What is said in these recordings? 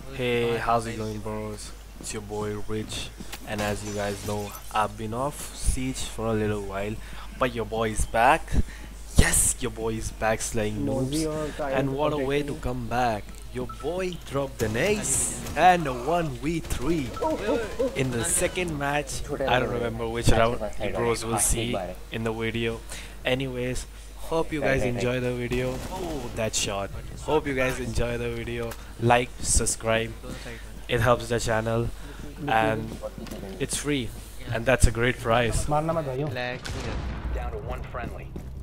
Hey, how's it going, bros? It's your boy Rich, and as you guys know, I've been off Siege for a little while, but your boy is back. Yes, your boy is back slaying Mosey noobs, और Kyle and को what a way protecting to है। come back! Your boy dropped an ace and a 1v3 in the second match. I don't remember which round. You bros will see in the video. Anyways, hope you guys enjoy the video. Oh, that shot. Hope you guys enjoy the video. Like, subscribe. It helps the channel, and it's free, and that's a great prize. मारना मत भाइयों। Down to one friendly.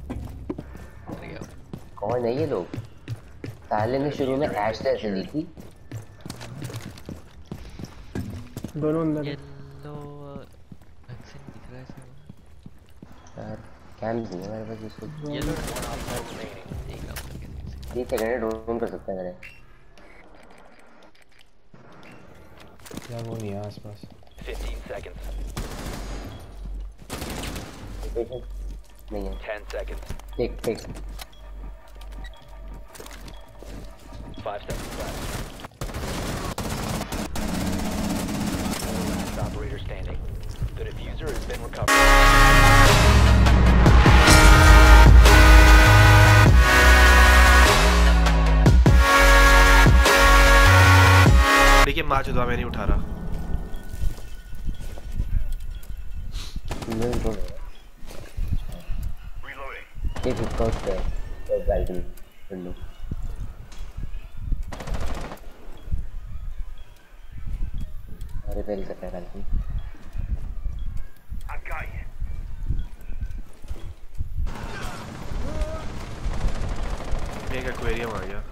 कौन है ये लोग? साले ने शुरू में ऐश से ऐसे दी थी। दोनों अंदर हैं। येलो वैक्सीन दिख रहा है सब। यार कैम्स नहीं है मेरे पास इसको। येलो ये सेकंड ड्रोन कर सकते हैं मेरे। यार वो नहीं है आसपास। 15 seconds. नहीं है। 10 seconds. ठीक। 5 seconds left. Last operator standing. The diffuser has been recovered. देखिए माच हुआ, मैं नहीं उठा रहा। ये किसका उसका है? तो बैल्कनी विंडो। रिपेयर करता है बैल्कनी। एक एक्वेरियम आ गया।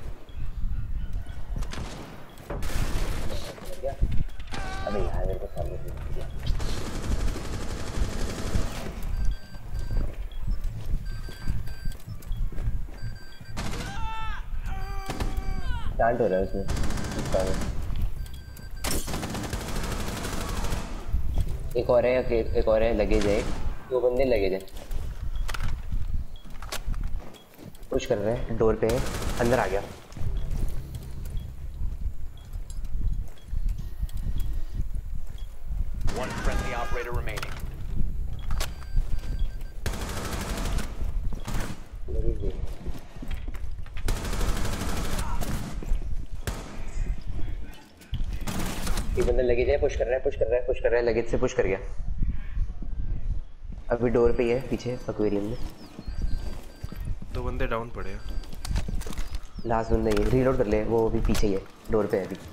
अबे यार मेरे को सामने से दिया। स्टार्ट हो रहा है उसमें। एक और है लगेज है। 2 बंदे लगेज है। पुश कर रहे हैं, डोर पे है, अंदर आ गया। One friendly operator remaining. एक बंदा लगेज है, पुश कर रहा है, लगेज से पुश कर गया। अभी डोर पे ही है पीछे एक्वेरियम में। 2 बंदे डाउन पड़े हैं। लास्ट बंदा ये रीलोड कर ले, वो अभी पीछे ही है, डोर पे है अभी।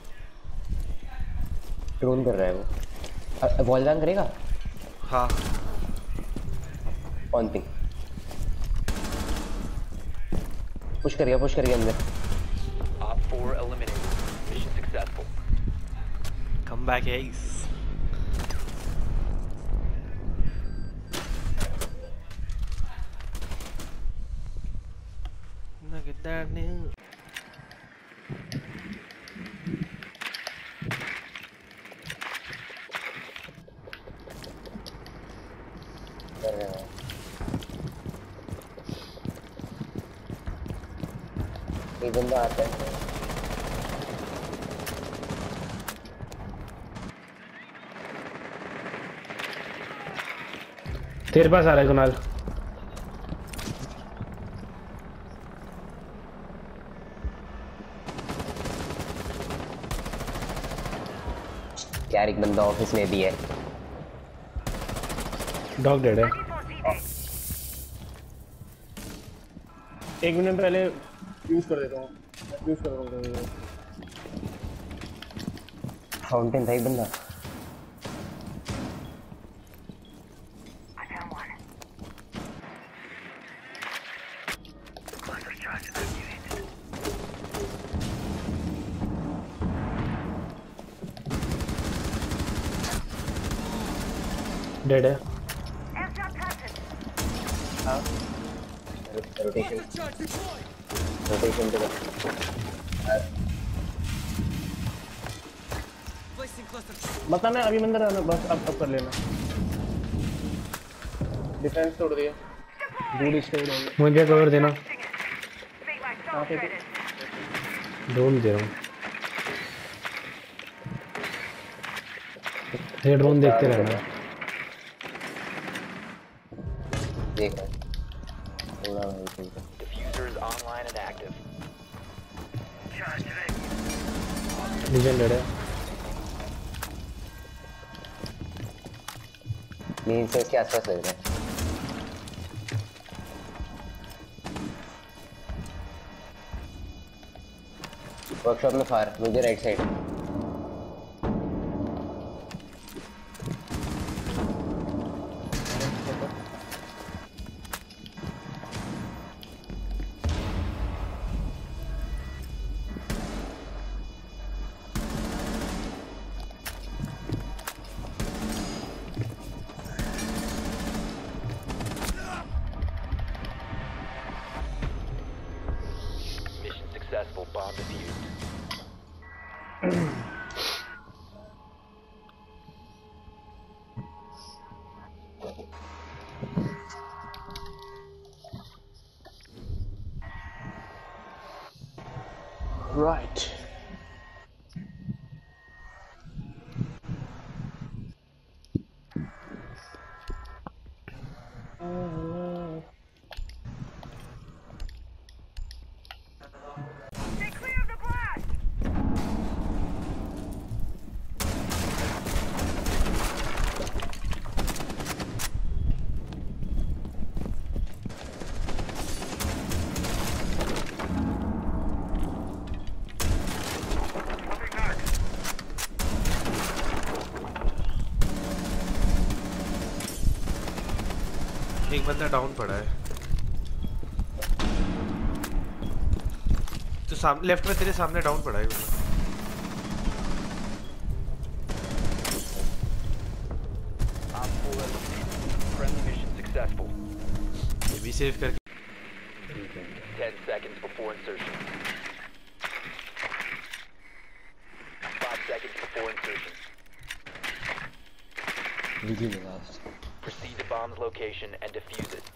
ड्रोन कर रहा है वो। वॉल रन करेगा? हाँ। On ping. पुश कर गया अंदर। Op 4 eliminated. Mission successful. Come back, ace. Look at that new. एक बंदा आता है। तेरे पास आ रहा है कुणाल। यार एक बंदा ऑफिस में भी है। डॉग डेड है। 1 मिनट पहले यूज कर देता हूँ। यूज कर रहा हूँ। फाउंटेन था एक बंदा। डेड है। रोटेशन पे बता मैं अभी अंदर आना, बस अब कर लेना। डिफेंस तोड़ दिया। दूर स्टे हो गया। मुझे कवर देना। ड्रोन दे रहा हूँ। ये ड्रोन देखते रहना। देख थोड़ा वही ठीक है। Diffuser is online and active. Legend है। लीन से इसके आसपास लग रहा है। वर्कशॉप में फायर मुझे right side. Mission successful. Bomb defused. Right. एक बंदा डाउन पड़ा है। तो सामने लेफ्ट में तेरे सामने डाउन पड़ा है बंदा। Op 4 eliminated. Friendly mission successful. ये भी सेव करके 10 seconds before insertion. 5 seconds before insertion. Proceed to bomb's location and defuse it.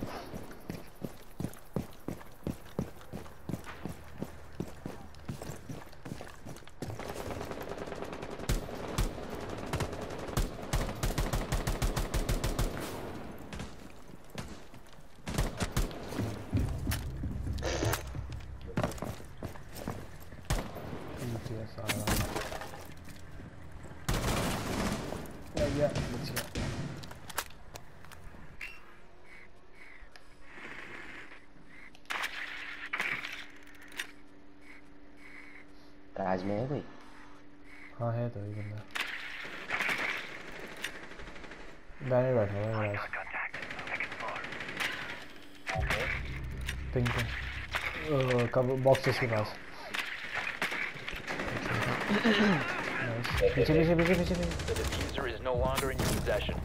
राज में है कोई? हाँ है तो ये बंदा बैनर बैठा हुआ है राज। पिंक पे कब बॉक्सेस के पास। पीछे पीछे पीछे पीछे पीछे। The diffuser is no longer in your possession.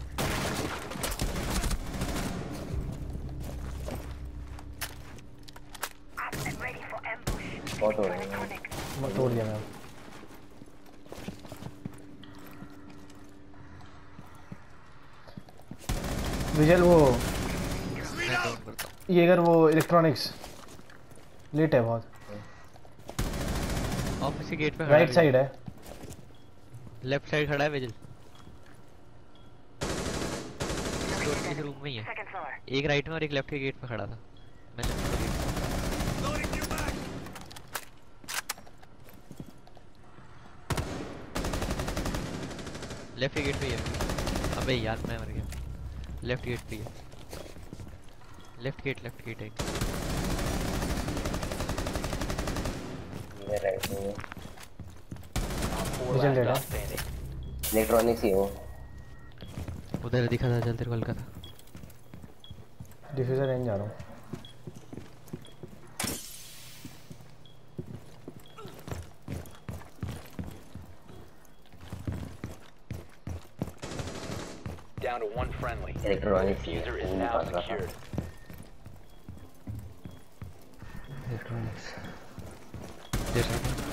बहुत हो रहे हैं। मैं तोड़ दिया मैं। विजल वो ये अगर वो इलेक्ट्रॉनिक्स लेट है बहुत। ऑफिस के गेट पे राइट साइड है। लेफ्ट साइड खड़ा है विजल। इस रूम में ही है। एक राइट में और एक लेफ्ट के गेट पे खड़ा था। मैं लेफ्ट के गेट पे ही है। अबे यार मैं मर गया। लेफ्ट गेट पे ही है। लेफ्ट गेट है। ये राइट में है। Op 4 Vision last data. stop standing. Electronics ही है वो। उधर दिखा था, चल तेरे को हल्का था। डिफ्यूजर रेंज जा रहा हूँ। Down to one friendly. Electronics ही है। Diffuser is वो now निकाल रहा था। secured. इलेक्ट्रॉनिक्स देख रहा था।